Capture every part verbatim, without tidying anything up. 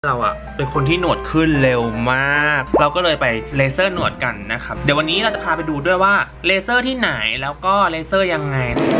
เราอะเป็นคนที่หนวดขึ้นเร็วมากเราก็เลยไปเลเซอร์หนวดกันนะครับเดี๋ยววันนี้เราจะพาไปดูด้วยว่าเลเซอร์ที่ไหนแล้วก็เลเซอร์ยังไง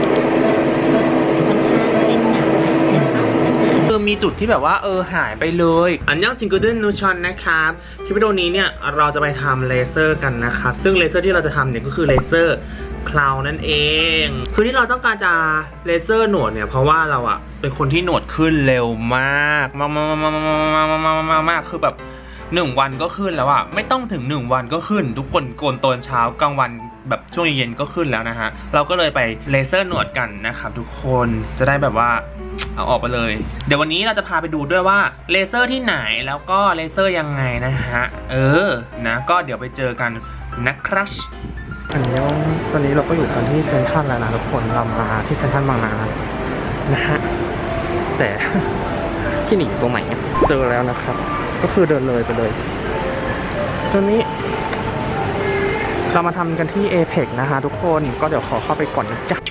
คือมีจุดที่แบบว่าเออหายไปเลยอันยังจิงกูเดิลนูชอนนะครับคลิปวิดีโอนี้เนี่ยเราจะไปทำเลเซอร์กันนะครับซึ่งเลเซอร์ที่เราจะทำเนี่ยก็คือเลเซอร์คลาวนั่นเองคือที่เราต้องการจะเลเซอร์หนวดเนี่ยเพราะว่าเราอะเป็นคนที่หนวดขึ้นเร็วมากมากมากมากมากมากมากมากคือแบบหนึ่งวันก็ขึ้นแล้วอะไม่ต้องถึงหนึ่งวันก็ขึ้นทุกคนโกนตอนเช้ากลางวันแบบช่วงเย็นก็ขึ้นแล้วนะฮะเราก็เลยไปเลเซอร์หนวดกันนะครับทุกคนจะได้แบบว่าเอาออกไปเลยเดี๋ยววันนี้เราจะพาไปดูด้วยว่าเลเซอร์ที่ไหนแล้วก็เลเซอร์ยังไงนะฮะเออนะก็เดี๋ยวไปเจอกันนะครับอันนี้ตอนนี้เราก็อยู่กันที่เซ็นทรัลแล้วนะทุกคนเรามาที่เซ็นทรัลบางนานะฮะแต่ที่หนีอยู่ตรงไหนเจอแล้วนะครับก็คือเดินเลยไปเลยตอนนี้เรามาทำกันที่ เอเพ็ก นะฮะทุกคนก็เดี๋ยวขอเข้าไปก่อนนะจ๊ะ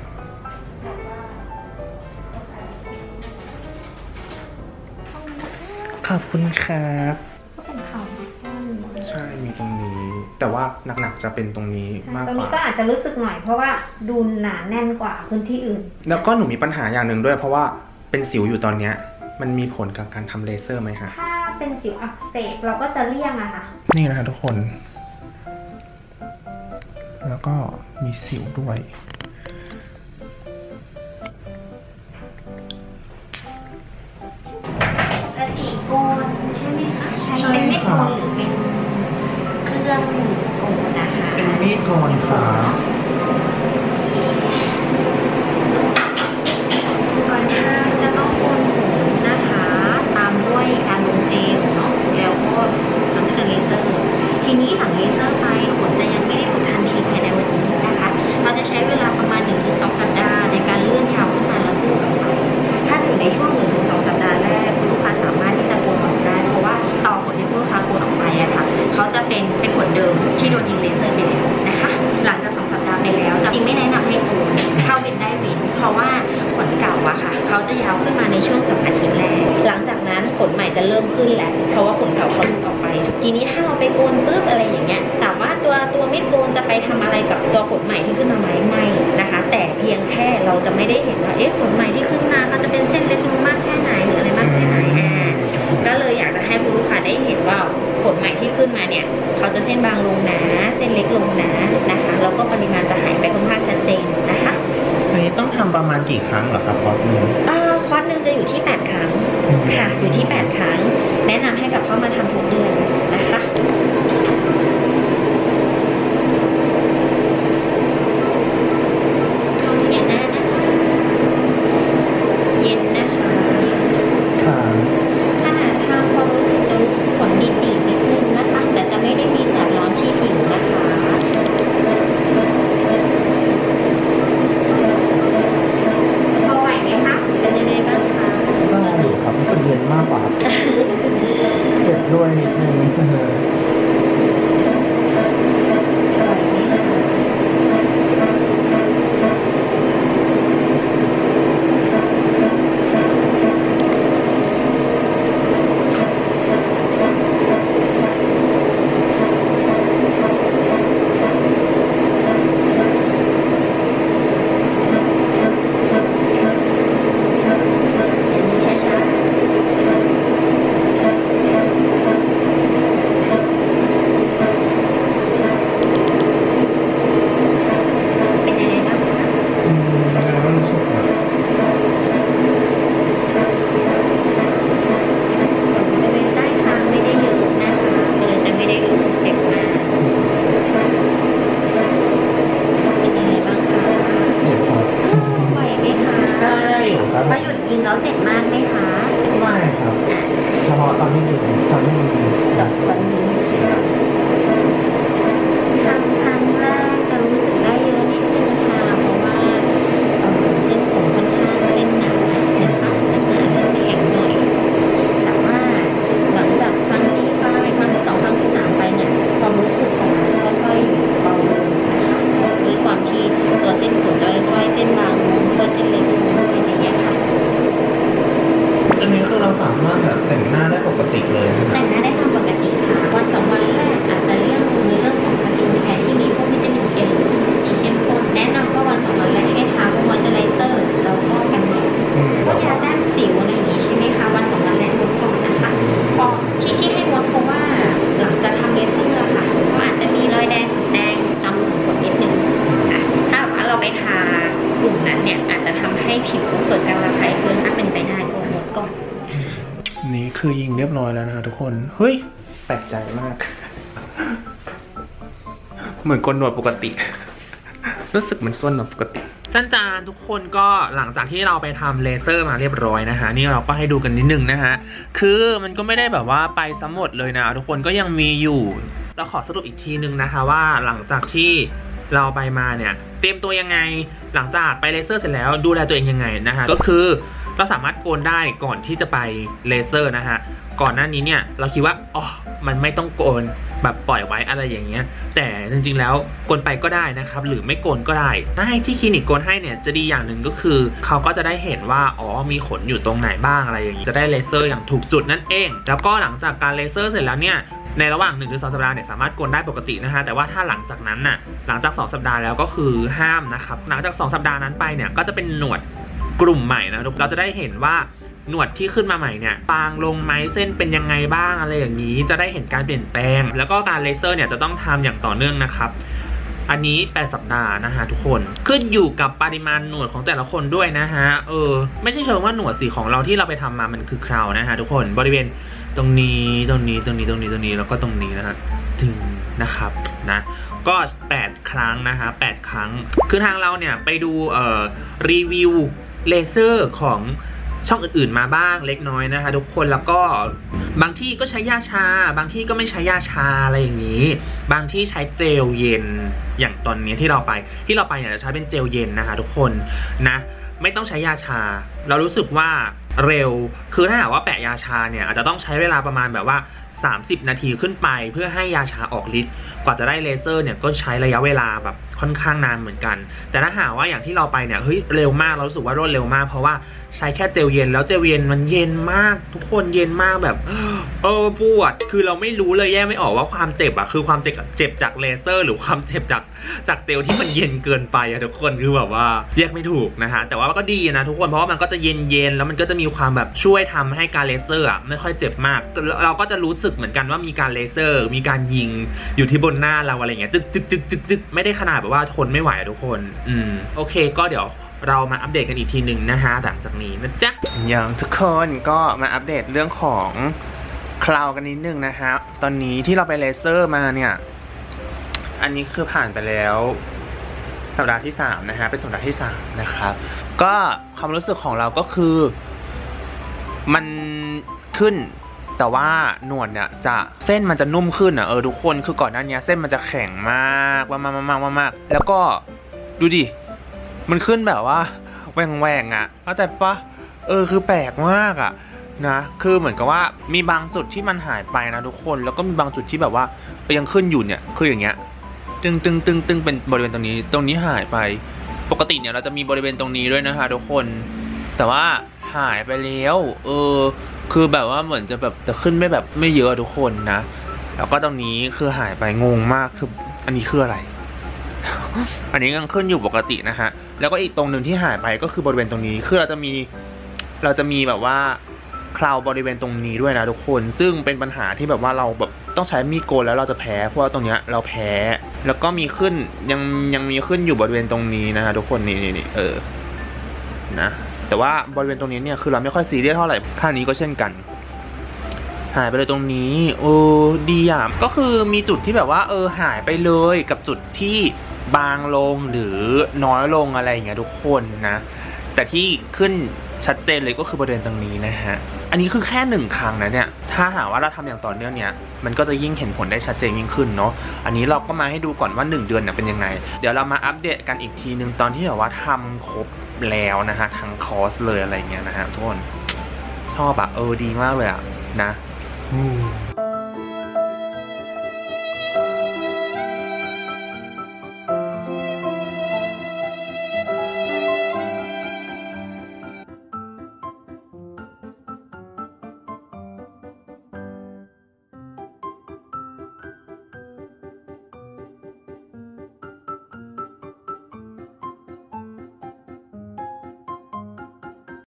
ขอบคุณครับก็เป็นเขาใช่มีตรงนี้แต่ว่าหนักๆจะเป็นตรงนี้มากกว่าตรงนี้ก็อาจจะรู้สึกหน่อยเพราะว่าดูหนาแน่นกว่าพื้นที่อื่นแล้วก็หนูมีปัญหาอย่างหนึ่งด้วยเพราะว่าเป็นสิวอยู่ตอนเนี้ยมันมีผลกับการทำเลเซอร์ไหมฮะถ้าเป็นสิวอักเสบเราก็จะเลี่ยงอะค่ะนี่นะคะทุกคนแล้วก็มีสิวด้วยปกติโกนใช่ไหมคะใช้เป็นมีดโกนหรือเป็นเครื่องโกนนะคะเป็นมีดโกนค่ะก่อนทางจะต้องโกนผมนะคะตามด้วยการลงเจลเนาะแล้วก็ทำด้วยเลเซอร์ทีนี้หลังเลเซอร์ไปขนจะยังไม่ได้หลุดทันทีภายในวันนี้นะคะเราจะใช้เวลาประมาณ หนึ่งถึงสอง สัปดาห์ในการเลื่อนยาวขึ้นมาแล้วพูดออกไปถ้าอยู่ในช่วง หนึ่งถึงสอง สัปดาห์แรกคุณลูกค้าสามารถที่จะโกนออกได้เพราะว่าต่อขนที่คุณลูกค้าโกนออกไปอะค่ะเขาจะเป็นเป็นขนเดิมที่โดนยิงเลเซอร์ไปแล้วนะคะหลังจากสองสัปดาห์ไปแล้วจริงไม่แนะนำให้โกนเข้าเว้นได้เว้นเพราะว่าขนเก่าอะค่ะเขาจะยาวขึ้นมาในช่วงสัปดาห์ที่แรกหลังจากนั้นขนใหม่จะเริ่มขึ้นแหละเพราะว่าขนเก่าเขาหลุดออกไปทีนี้ถ้าเราไปโกนปุ๊บอะไรอย่างเงี้ยถามว่าตัวตัวมีดโกนจะไปทำอะไรกับตัวขนใหม่ที่ขึ้นมาไหมไม่นะคะแต่เพียงแค่เราจะไม่ได้เห็นว่าเอ๊ะขนใหม่ที่ขึ้นมามันจะเป็นเส้นเล็กลงมากแค่ไหนหรืออะไรมากแค่ไหนอ่าก็เลยอยากจะให้คุณลูกค้าได้เห็นว่าขนใหม่ที่ขึ้นมาเนี่ยเขาจะเส้นบางลงนะเส้นเล็กลงนะนะคะแล้วก็ปริมาณจะหายไปค่อนข้างชัดเจนนะคะอันนี้ต้องทำประมาณกี่ครั้งเหรอครับคอร์สนึงอ่าคอร์สนึงจะอยู่ที่แปดครั้งค่ะอยู่ที่แปดครั้งแนะนำให้กับเข้ามาทำทุกเดือนนะคะเย็นนะเย็นนะคะขนาดทางความรู้สึกจะรู้สึกขนดีดๆนิดนึงนะคะแต่จะไม่ได้มีแสบร้อนที่ผิวนะคะพอไหวไหมคะเป็นยังไงบ้างคะได้อยู่ครับรู้สึกเย็นมากกว่าเจ็บด้วยนิดนึงพอหยุดกินแล้วเจ็บมากไหมคะไม่ครับเฉพาะตอนที่ดื่มตอนที่มันดับวันนี้ทำครั้งแรกจะรู้สึกได้เยอะนิดนึงค่ะเพราะว่าเส้นผมค่อนข้างเส้นหนานะคะเส้นหนาเส้นแข็งหน่อยแต่ว่าหลังจากครั้งที่ไปครั้งที่สองครั้งที่สามไปเนี่ยความรู้สึกของมันจะค่อยๆเบาลงนะคะด้วยความที่ตัวเส้นผมจะค่อยๆเส้นบางลงค่อยๆเส้นเล็กลงอะไรอย่างเงี้ยค่ะอันนี้คือเราสามารถแบบแต่งหน้าได้ปกติเลยแต่งหน้าได้ตามปกติค่ะวันสองวันแรกอาจจะเรื่องในเรื่องของสกินแคร์ที่มีพวกวิตามินเอหรือวิตามินซีเข้มข้นแนะนำว่าวันสองวันแรกให้ทาพวกมอยเจอไรเซอร์แล้วก็กันแดดพวกยาแต้มสิวอะไรอย่างนี้ใช่ไหมคะวันสองวันแรกงดก่อนนะคะพอที่ที่ให้งดเพราะว่าหลังจากทำเลเซอร์อะค่ะก็อาจจะมีรอยแดงแดงตามหัวขนนิดนึงค่ะถ้าว่าเราไปทากลุ่มนั้นเนี่ยอาจจะทำให้ผิวเกิดการระคายเคืองถ้าเป็นไปได้ก็งดก่อนนี่คือยิงเรียบร้อยแล้วนะทุกคนเฮ้ยแปลกใจมากเหมือนก้นหนวดปกติรู้สึกเหมือนก้นหนวดปกติจ้านจานทุกคนก็หลังจากที่เราไปทำเลเซอร์มาเรียบร้อยนะฮะนี่เราก็ให้ดูกันนิดนึงนะฮะคือมันก็ไม่ได้แบบว่าไปซ้ำหมดเลยนะทุกคนก็ยังมีอยู่เราขอสรุปอีกทีนึงนะคะว่าหลังจากที่เราไปมาเนี่ยเตรียมตัวยังไงหลังจากไปเลเซอร์เสร็จแล้วดูแลตัวเองยังไงนะฮะก็คือเราสามารถโกนได้ก่อนที่จะไปเลเซอร์นะฮะก่อนหน้านี้เนี่ยเราคิดว่าอ๋อมันไม่ต้องโกนแบบปล่อยไว้อะไรอย่างเงี้ยแต่จริงๆแล้วโกนไปก็ได้นะครับหรือไม่โกนก็ได้ถ้าให้ที่คลินิกโกนให้เนี่ยจะดีอย่างหนึ่งก็คือเขาก็จะได้เห็นว่าอ๋อมีขนอยู่ตรงไหนบ้างอะไรอย่างงี้จะได้เลเซอร์อย่างถูกจุดนั่นเองแล้วก็หลังจากการเลเซอร์เสร็จแล้วเนี่ยในระหว่างหนึ่งหรือสองสัปดาห์เนี่ยสามารถโกนได้ปกตินะฮะแต่ว่าถ้าหลังจากนั้นน่ะหลังจากสองสัปดาห์แล้วก็คือห้ามนะครับหลังจากสองสัปดาห์นั้นไปเนี่ยก็จะเป็นหนวดกลุ่มใหม่นะเราจะได้เห็นว่าหนวดที่ขึ้นมาใหม่เนี่ยบางลงไหมเส้นเป็นยังไงบ้างอะไรอย่างนี้จะได้เห็นการเปลี่ยนแปลงแล้วก็การเลเซอร์เนี่ยจะต้องทำอย่างต่อเนื่องนะครับอันนี้แปดสัปดาห์นะฮะทุกคนขึ้นอยู่กับปริมาณหนวดของแต่ละคนด้วยนะฮะเออไม่ใช่เชิงว่าหนวดสีของเราที่เราไปทำมามันคือเครานะฮะทุกคนบริเวณตรงนี้ตรงนี้ตรงนี้ตรงนี้ตรงนี้แล้วก็ตรงนี้นะฮะถึงนะครับนะก็แปดครั้งนะฮะแปดครั้งคือทางเราเนี่ยไปดูเอ่อรีวิวเลเซอร์ของช่องอื่นๆมาบ้างเล็กน้อยนะคะทุกคนแล้วก็บางที่ก็ใช้ยาชาบางที่ก็ไม่ใช้ยาชาอะไรอย่างนี้บางที่ใช้เจลเย็นอย่างตอนนี้ที่เราไปที่เราไปเนี่ยจะใช้เป็นเจลเย็นนะคะทุกคนนะไม่ต้องใช้ยาชาเรารู้สึกว่าเร็วคือถ้าหากว่าแปะยาชาเนี่ยอาจจะต้องใช้เวลาประมาณแบบว่าสามสิบนาทีขึ้นไปเพื่อให้ยาชาออกฤทธิ์กว่าจะได้เลเซอร์เนี่ยก็ใช้ระยะเวลาแบบค่อนข้างนานเหมือนกันแต่ถ้าหากว่าอย่างที่เราไปเนี่ยเฮ้ยเร็วมากเรารู้สึกว่ารวดเร็วมากเพราะว่าใช้แค่เจลเย็นแล้วเจลเย็นมันเย็นมากทุกคนเย็นมากแบบเออปวดคือเราไม่รู้เลยแยกไม่ออกว่าความเจ็บอะคือความเจ็บเจ็บจากเลเซอร์หรือความเจ็บจากจากเจลที่มันเย็นเกินไปอะทุกคนคือแบบว่าแยกไม่ถูกนะฮะแต่ว่าก็ดีนะทุกคนเพราะว่ามันก็จะเย็นเย็นแล้วมันก็จะมีความแบบช่วยทำให้การเลเซอร์อะไม่ค่อยเจ็บมากเราก็จะรู้สึกเหมือนกันว่ามีการเลเซอร์มีการยิงอยู่ที่บนหน้าเราอะไรเงี้ยจึกจึกจึกจึกจึกไม่ได้ขนาดแบบว่าทนไม่ไหวทุกคนอืมโอเคก็เดี๋ยวเรามาอัปเดตกันอีกทีหนึ่งนะฮะหลังจากนี้นะจ๊ะอย่างทุกคนก็มาอัปเดตเรื่องของคลาวกันนิดนึงนะฮะตอนนี้ที่เราไปเลเซอร์มาเนี่ยอันนี้คือผ่านไปแล้วสัปดาห์ที่สามนะฮะเป็นสัปดาห์ที่สามนะครับก็ความรู้สึกของเราก็คือมันขึ้นแต่ว่าหนวดเนี่ยจะเส้นมันจะนุ่มขึ้นอ่ะเออทุกคนคือก่อนหน้านี้เส้นมันจะแข็งมากมากมากมากมากแล้วก็ดูดิมันขึ้นแบบว่าแหว่งแหว่งอ่ะเข้าใจปะเออคือแปลกมากอ่ะนะคือเหมือนกับว่ามีบางจุดที่มันหายไปนะทุกคนแล้วก็มีบางจุดที่แบบว่ายังขึ้นอยู่เนี่ยคืออย่างเงี้ยตึงตึงตึงตึงเป็นบริเวณตรงนี้ตรงนี้หายไปปกติเนี่ยเราจะมีบริเวณตรงนี้ด้วยนะคะทุกคนแต่ว่าหายไปแล้วเออคือแบบว่าเหมือนจะแบบจะขึ้นไม่แบบไม่เยอะทุกคนนะแล้วก็ตรงนี้คือหายไปงงมากคืออันนี้คืออะไร อันนี้ยังขึ้นอยู่ปกตินะฮะแล้วก็อีกตรงหนึ่งที่หายไปก็คือบริเวณตรงนี้คือเราจะมีเราจะมีแบบว่าคราวบริเวณตรงนี้ด้วยนะทุกคนซึ่งเป็นปัญหาที่แบบว่าเราแบบต้องใช้มีดโกนแล้วเราจะแพ้เพราะว่าตรงเนี้ยเราแพ้แล้วก็มีขึ้นยังยังมีขึ้นอยู่บริเวณตรงนี้นะฮะทุกคนนี่นี่เออนะแต่ว่าบริเวณตรงนี้เนี่ยคือเราไม่ค่อยซีเรียสเท่าไหร่ข้างนี้ก็เช่นกันหายไปเลยตรงนี้โอ้ดีอ่ะก็คือมีจุดที่แบบว่าเออหายไปเลยกับจุดที่บางลงหรือน้อยลงอะไรอย่างเงี้ยทุกคนนะแต่ที่ขึ้นชัดเจนเลยก็คือบริเวณตรงนี้นะฮะอันนี้คือแค่หนึ่งครั้งนะเนี่ยถ้าหากว่าเราทำอย่างต่อเนื่องเนี่ยมันก็จะยิ่งเห็นผลได้ชัดเจนยิ่งขึ้นเนาะอันนี้เราก็มาให้ดูก่อนว่าหนึ่งเดือนเนี่ยเป็นยังไงเดี๋ยวเรามาอัปเดตกันอีกทีนึงตอนที่แบบว่าทำครบแล้วนะฮะทั้งคอร์สเลยอะไรเงี้ยนะฮะทุกคนชอบอะเออดีมากเลยอะนะ